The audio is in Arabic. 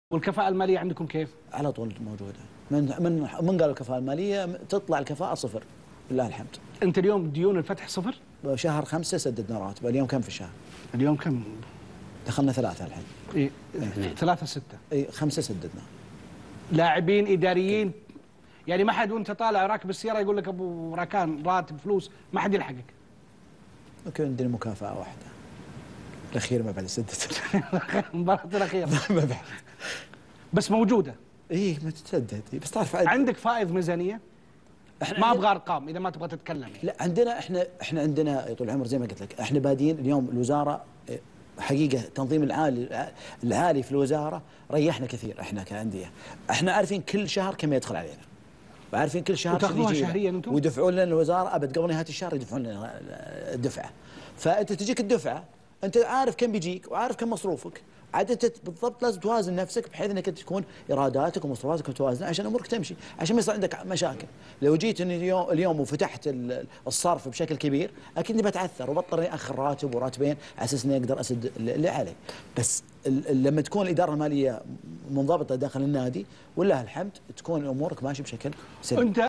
والكفاءة المالية عندكم كيف؟ على طول موجودة. من قال الكفاءة المالية تطلع الكفاءة صفر، لله الحمد. أنت اليوم ديون الفتح صفر؟ شهر 5 سددنا راتب. اليوم كم في الشهر؟ اليوم كم؟ دخلنا 3 الحين. إيه 3 6. اي 5 سددنا. لاعبين إداريين، يعني ما حد وأنت طالع راكب السيارة يقول لك أبو راكان راتب فلوس، ما حد يلحقك. ممكن عندنا مكافأة واحدة الأخير ما بعد سددت. المباراة الأخيرة ما بعد بس موجودة. اي ما تتسدد، بس تعرف عندك فائض ميزانية؟ ما ابغى ارقام اذا ما تبغى تتكلم يعني. لا عندنا احنا عندنا يا طول العمر زي ما قلت لك، احنا بادين اليوم الوزاره حقيقه التنظيم العالي في الوزاره ريحنا كثير. احنا كانديه احنا عارفين كل شهر كم يدخل علينا، وعارفين كل شهر وتاخذوها شهريا انتم؟ ويدفعون لنا الوزاره ابد قبل نهايه الشهر يدفعون لنا الدفعه. فانت تجيك الدفعه انت عارف كم بيجيك وعارف كم مصروفك، عاد انت بالضبط لازم توازن نفسك بحيث انك تكون ايراداتك ومصروفاتك متوازنه عشان امورك تمشي، عشان ما يصير عندك مشاكل. لو جيت اليوم وفتحت الصرف بشكل كبير اكيد اني بتعثر وبضطر اني اخر راتب وراتبين على اساس اني اقدر اسد اللي علي. بس لما تكون الاداره الماليه منضبطه داخل النادي ولله الحمد تكون امورك ماشيه بشكل سليم.